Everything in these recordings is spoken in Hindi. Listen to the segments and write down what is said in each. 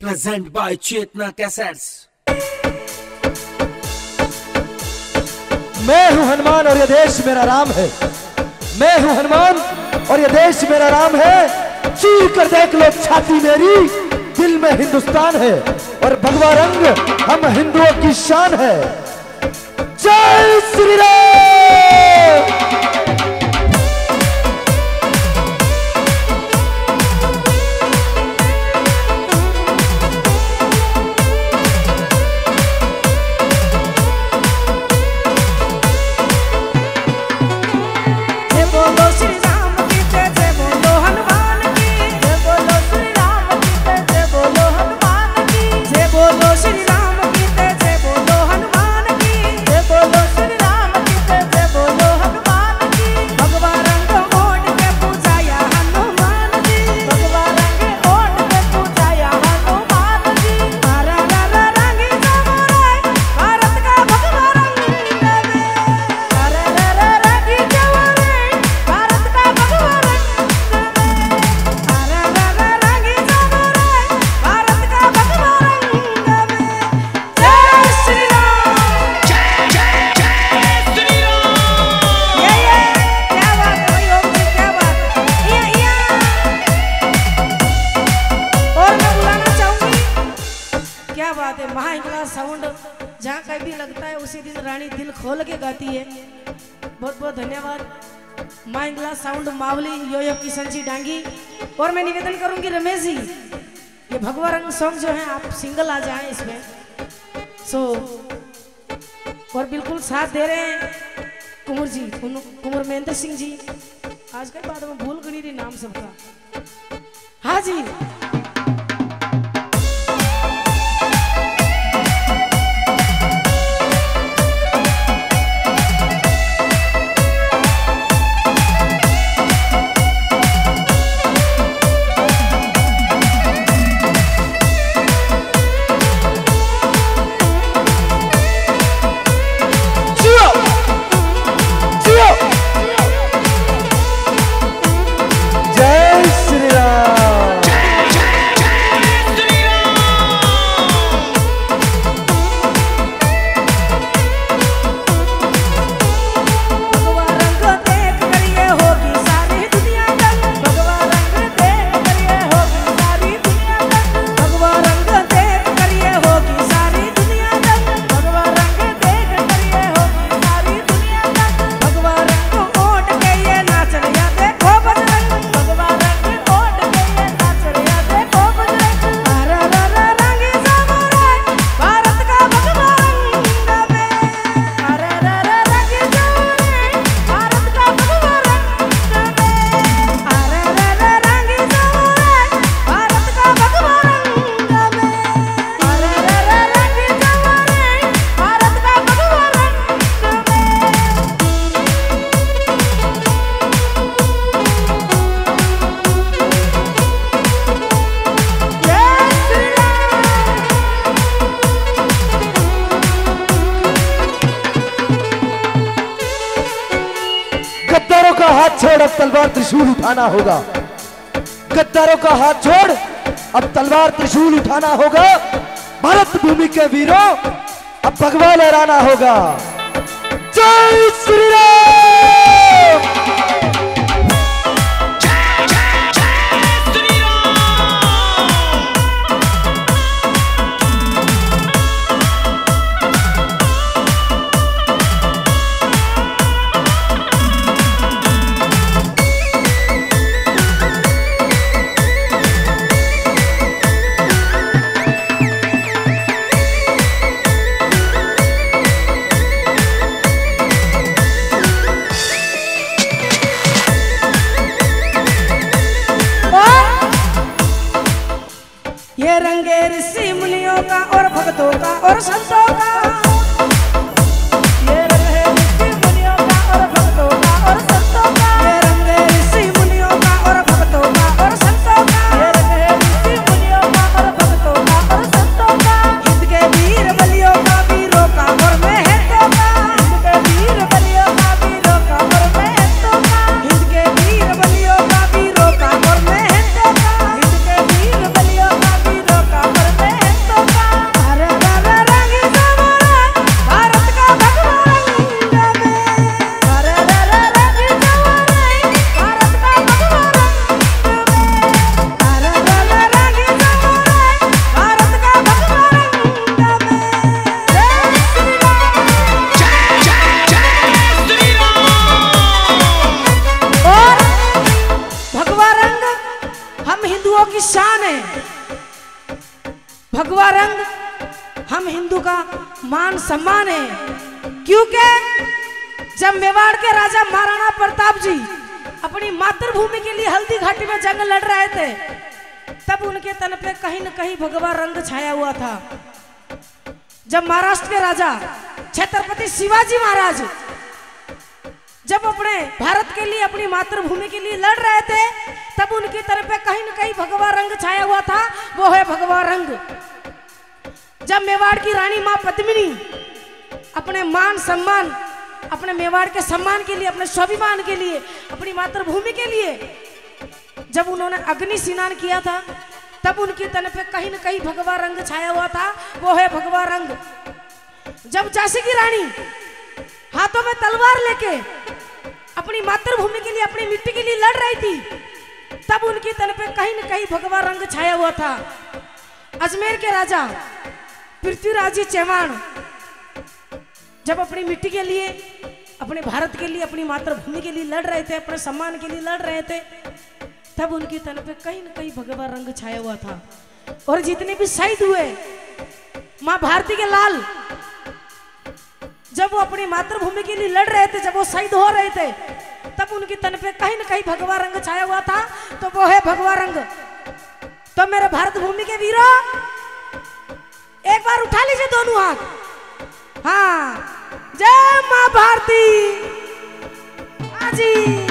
Present by Chetna cassettes. मैं हूं हनुमान और ये देश मेरा राम है। मैं हूं हनुमान और ये देश मेरा राम है। चीर कर देख लो छाती मेरी, दिल में हिंदुस्तान है और भगवा रंग हम हिंदुओं की शान है। जय श्री राम। साउंड जहाँ कहीं भी लगता है उसी दिन रानी दिल खोल के गाती है। बहुत बहुत धन्यवाद माइंगला साउंड मावली यो किशन जी डांगी। और मैं निवेदन करूंगी रमेश जी, ये भगवा रंग सॉन्ग जो है आप सिंगल आ जाएं इसमें। और बिल्कुल साथ दे रहे हैं कुंवर जी, कुंवर महेंद्र सिंह जी। आज के बाद में भूल गई थी नाम सबका। हाँ जी, हाथ छोड़, अब तलवार त्रिशूल उठाना होगा। गद्दारों का हाथ छोड़, अब तलवार त्रिशूल उठाना होगा। भारत भूमि के वीरों, अब भगवा लहराना होगा। जय श्री राम। ये रंगे ऋषि मुनियों का और भक्तों का और संतों का। ये रंग है ऋषि मुनियों का और भक्तों का और संतों का। ये रंग है ऋषि मुनियों का और भक्तों का और संतों का। ये रंग है ऋषि मुनियों का और भक्तों का और संतों का। हिंद के वीर बलियों का, वीरों का और महंतों का। हिंद के वीर बलियों का, वीरों का और महंतों का। हिंद के वीर बलियों का, वीरों का और महंतों का। हिंद के वीर बलियों का, वीरों का और की शान है। भगवा रंग हम हिंदू का मान सम्मान है, क्योंकि जब मेवाड़ के राजा महाराणा प्रताप जी अपनी मातृभूमि के लिए हल्दी घाटी में जंग लड़ रहे थे, तब उनके तन पे कहीं न कहीं भगवा रंग छाया हुआ था। जब महाराष्ट्र के राजा छत्रपति शिवाजी महाराज जब अपने भारत के लिए, अपनी मातृभूमि के लिए लड़ रहे थे, तब उनकी तरफ पे कहीं न कहीं भगवा रंग छाया हुआ था, वो है भगवा रंग। जब मेवाड़ की रानी मां पद्मिनी अपने मान सम्मान, अपने मेवाड़ के सम्मान के लिए, अपने स्वाभिमान के लिए, अपनी मातृभूमि के लिए जब उन्होंने अग्नि स्नान किया था, तब उनकी तन पे कहीं न कहीं भगवा रंग छाया हुआ था, वो है भगवा रंग। जब झांसी की रानी हाथों में तलवार लेके अपनी मातृभूमि के लिए, अपनी मिट्टी के लिए लड़ रही थी, तब उनकी तन पे कहीं न कहीं भगवा रंग छाया हुआ था। अजमेर के राजा पृथ्वीराज चौहान जब अपनी मिट्टी के लिए, अपने भारत के लिए, अपनी मातृभूमि के लिए लड़ रहे थे, अपने सम्मान के लिए लड़ रहे थे, तब उनकी तन पे कहीं न कहीं भगवा रंग छाया हुआ था। और जितने भी शहीद हुए मां भारती के लाल, जब वो अपनी मातृभूमि के लिए लड़ रहे थे, जब वो शहीद हो रहे थे, तब उनकी तन पे कहीं न कहीं भगवा रंग छाया हुआ था, तो वो है भगवा रंग। तो मेरे भारत भूमि के वीरों, एक बार उठा लीजिए दोनों हाथ। हाँ, जय मां भारती। हाँ जी।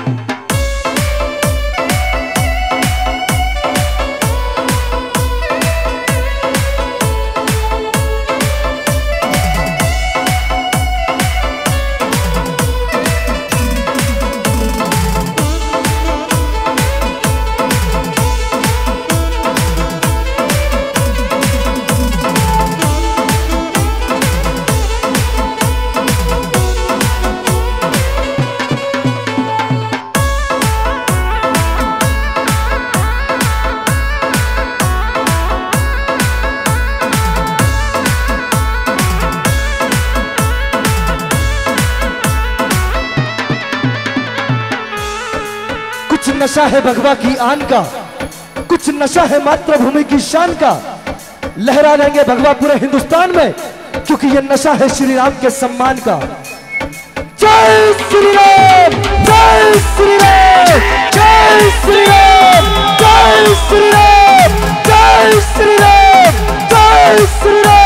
नशा है भगवा की आन का, कुछ नशा है मातृभूमि की शान का। लहरा देंगे भगवा पूरे हिंदुस्तान में, क्योंकि ये नशा है श्री राम के सम्मान का। जय श्री राम, जय श्री राम, जय श्री राम, जय श्री राम, जय श्री राम, जय श्री राम।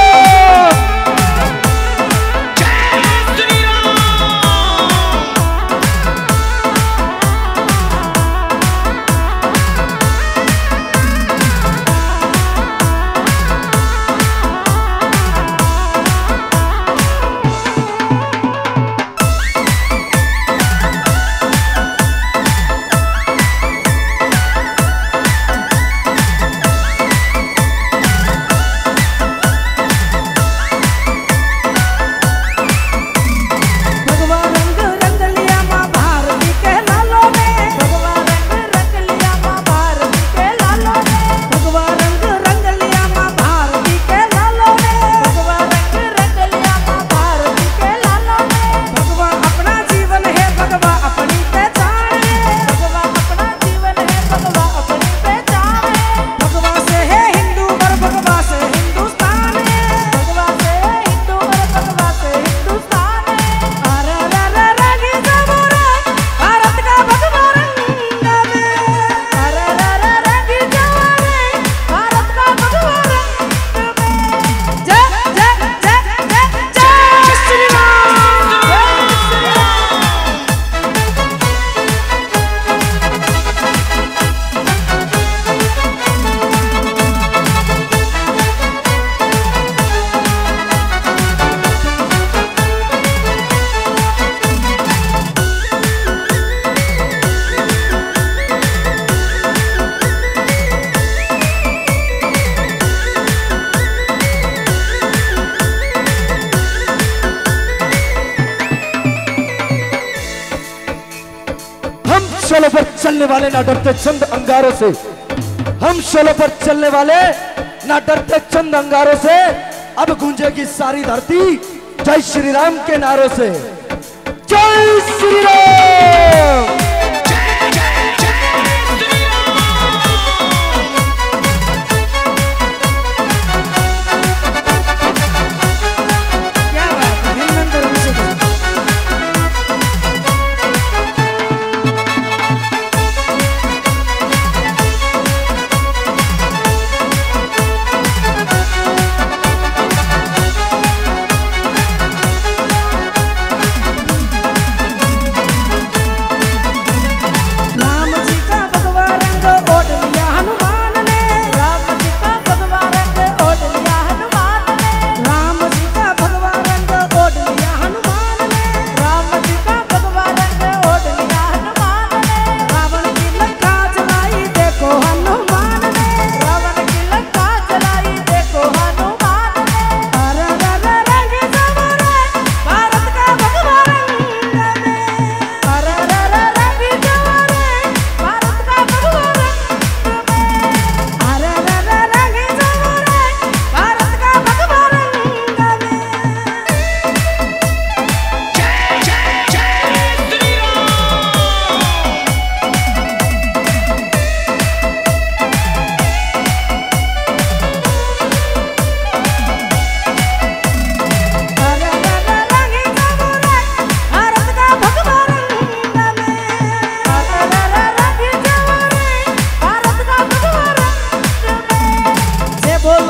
शोलों पर चलने वाले ना डरते चंद अंगारों से, हम शोलों पर चलने वाले ना डरते चंद अंगारों से। अब गूंजेगी सारी धरती जय श्री राम के नारों से। जय श्री राम।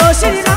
श्री